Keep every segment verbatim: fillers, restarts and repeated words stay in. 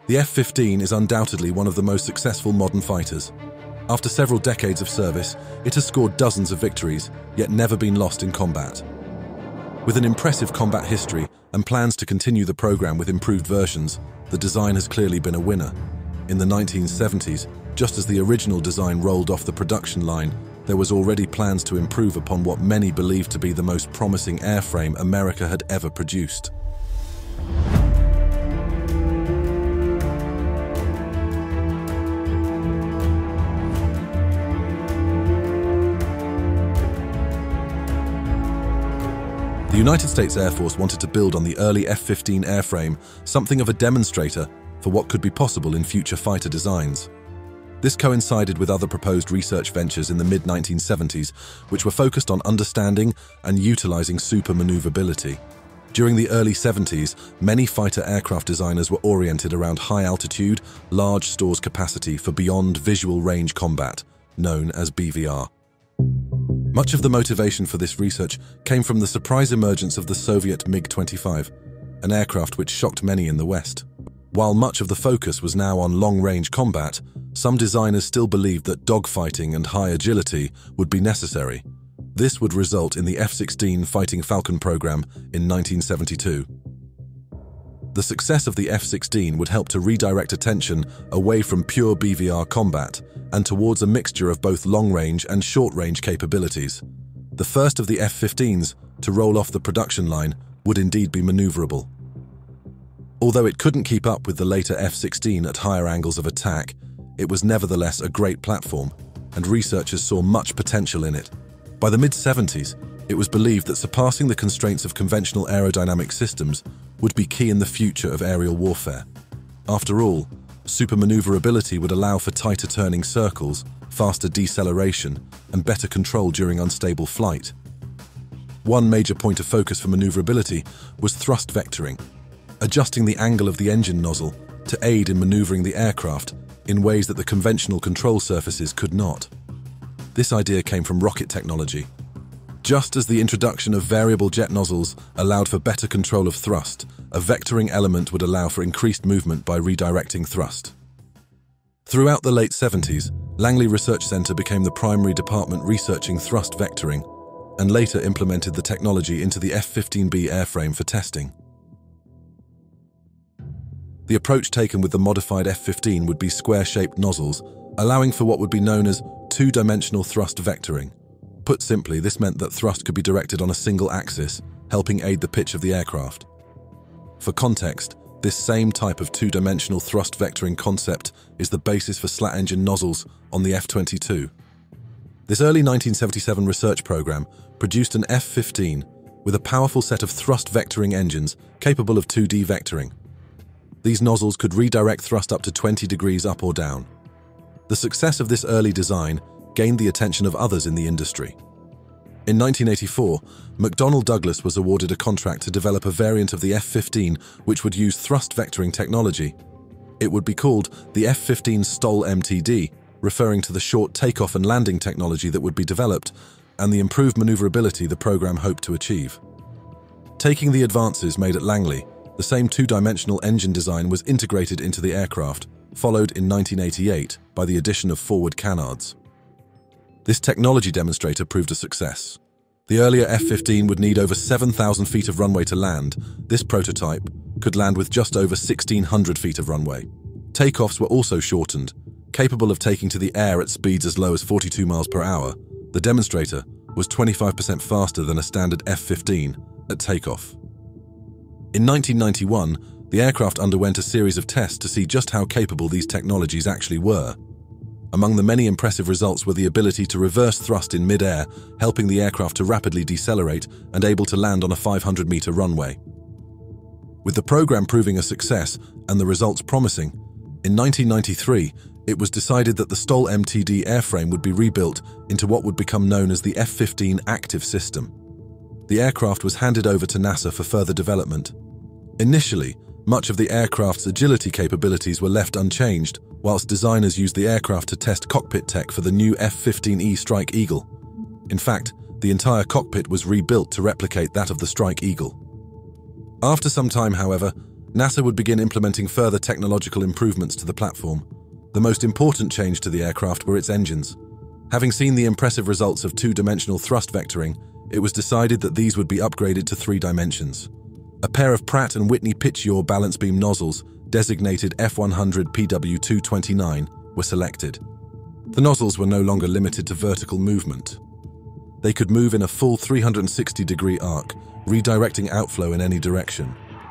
The F fifteen is undoubtedly one of the most successful modern fighters. After several decades of service, it has scored dozens of victories, yet never been lost in combat. With an impressive combat history and plans to continue the program with improved versions, the design has clearly been a winner. In the nineteen seventies, just as the original design rolled off the production line, there was already plans to improve upon what many believed to be the most promising airframe America had ever produced. The United States Air Force wanted to build on the early F fifteen airframe, something of a demonstrator for what could be possible in future fighter designs. This coincided with other proposed research ventures in the mid nineteen seventies, which were focused on understanding and utilizing super-manoeuvrability. During the early seventies, many fighter aircraft designers were oriented around high altitude, large stores capacity for beyond visual range combat, known as B V R. Much of the motivation for this research came from the surprise emergence of the Soviet MiG twenty-five, an aircraft which shocked many in the West. While much of the focus was now on long-range combat, some designers still believed that dogfighting and high agility would be necessary. This would result in the F sixteen Fighting Falcon program in nineteen seventy-two. The success of the F sixteen would help to redirect attention away from pure B V R combat and towards a mixture of both long-range and short-range capabilities. The first of the F fifteens to roll off the production line would indeed be maneuverable. Although it couldn't keep up with the later F sixteen at higher angles of attack, it was nevertheless a great platform, and researchers saw much potential in it. By the mid seventies, it was believed that surpassing the constraints of conventional aerodynamic systems would be key in the future of aerial warfare. After all, super-manoeuvrability would allow for tighter turning circles, faster deceleration, and better control during unstable flight. One major point of focus for maneuverability was thrust vectoring, adjusting the angle of the engine nozzle to aid in maneuvering the aircraft in ways that the conventional control surfaces could not. This idea came from rocket technology. Just as the introduction of variable jet nozzles allowed for better control of thrust, a vectoring element would allow for increased movement by redirecting thrust. Throughout the late seventies, Langley Research Center became the primary department researching thrust vectoring, and later implemented the technology into the F fifteen B airframe for testing. The approach taken with the modified F fifteen would be square-shaped nozzles, allowing for what would be known as two-dimensional thrust vectoring. Put simply, this meant that thrust could be directed on a single axis, helping aid the pitch of the aircraft. For context, this same type of two-dimensional thrust vectoring concept is the basis for slat-engine nozzles on the F twenty-two. This early nineteen seventy-seven research program produced an F fifteen with a powerful set of thrust vectoring engines capable of two D vectoring. These nozzles could redirect thrust up to twenty degrees up or down. The success of this early design gained the attention of others in the industry. In nineteen eighty-four, McDonnell Douglas was awarded a contract to develop a variant of the F fifteen which would use thrust vectoring technology. It would be called the F fifteen STOL M T D, referring to the short takeoff and landing technology that would be developed and the improved maneuverability the program hoped to achieve. Taking the advances made at Langley, the same two-dimensional engine design was integrated into the aircraft, followed in nineteen eighty-eight by the addition of forward canards. This technology demonstrator proved a success. The earlier F fifteen would need over seven thousand feet of runway to land. This prototype could land with just over sixteen hundred feet of runway. Takeoffs were also shortened, capable of taking to the air at speeds as low as forty-two miles per hour. The demonstrator was twenty-five percent faster than a standard F fifteen at takeoff. In nineteen ninety-one, the aircraft underwent a series of tests to see just how capable these technologies actually were. Among the many impressive results were the ability to reverse thrust in mid-air, helping the aircraft to rapidly decelerate and able to land on a five hundred meter runway. With the program proving a success and the results promising, in nineteen ninety-three, it was decided that the STOL M T D airframe would be rebuilt into what would become known as the F fifteen active system. The aircraft was handed over to NASA for further development. Initially, much of the aircraft's agility capabilities were left unchanged, whilst designers used the aircraft to test cockpit tech for the new F fifteen E Strike Eagle. In fact, the entire cockpit was rebuilt to replicate that of the Strike Eagle. After some time, however, NASA would begin implementing further technological improvements to the platform. The most important change to the aircraft were its engines. Having seen the impressive results of two-dimensional thrust vectoring, it was decided that these would be upgraded to three dimensions. A pair of Pratt and Whitney pitch yaw balance beam nozzles, designated F one hundred P W two twenty-nine, were selected. The nozzles were no longer limited to vertical movement. They could move in a full three hundred sixty degree arc, redirecting outflow in any direction.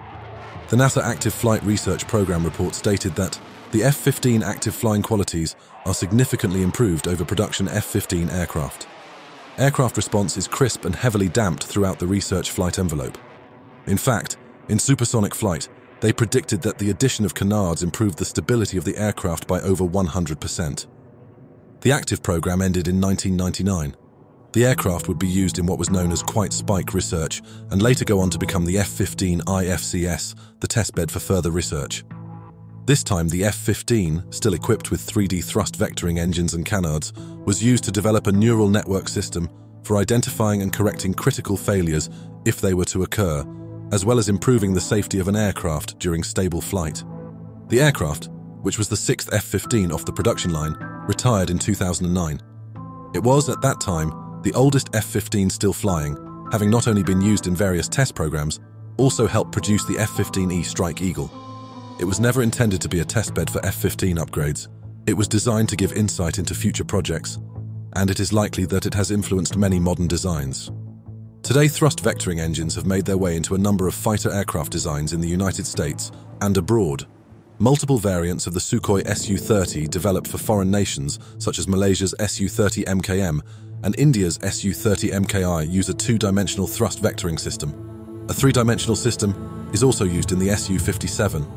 The NASA Active Flight Research Program report stated that the F fifteen active flying qualities are significantly improved over production F fifteen aircraft. Aircraft response is crisp and heavily damped throughout the research flight envelope. In fact, in supersonic flight, they predicted that the addition of canards improved the stability of the aircraft by over one hundred percent. The active program ended in nineteen ninety-nine. The aircraft would be used in what was known as Quite Spike research and later go on to become the F fifteen I F C S, the testbed for further research. This time, the F fifteen, still equipped with three D thrust vectoring engines and canards, was used to develop a neural network system for identifying and correcting critical failures if they were to occur, as well as improving the safety of an aircraft during stable flight. The aircraft, which was the sixth F fifteen off the production line, retired in two thousand nine. It was, at that time, the oldest F fifteen still flying, having not only been used in various test programs, also helped produce the F fifteen E Strike Eagle. It was never intended to be a testbed for F fifteen upgrades. It was designed to give insight into future projects, and it is likely that it has influenced many modern designs. Today, thrust vectoring engines have made their way into a number of fighter aircraft designs in the United States and abroad. Multiple variants of the Sukhoi S U thirty developed for foreign nations, such as Malaysia's S U thirty M K M and India's S U thirty M K I, use a two-dimensional thrust vectoring system. A three-dimensional system is also used in the S U fifty-seven.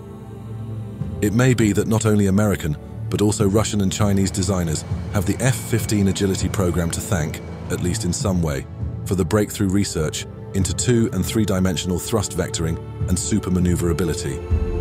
It may be that not only American, but also Russian and Chinese designers have the F fifteen agility program to thank, at least in some way, for the breakthrough research into two- and three-dimensional thrust vectoring and super-maneuverability.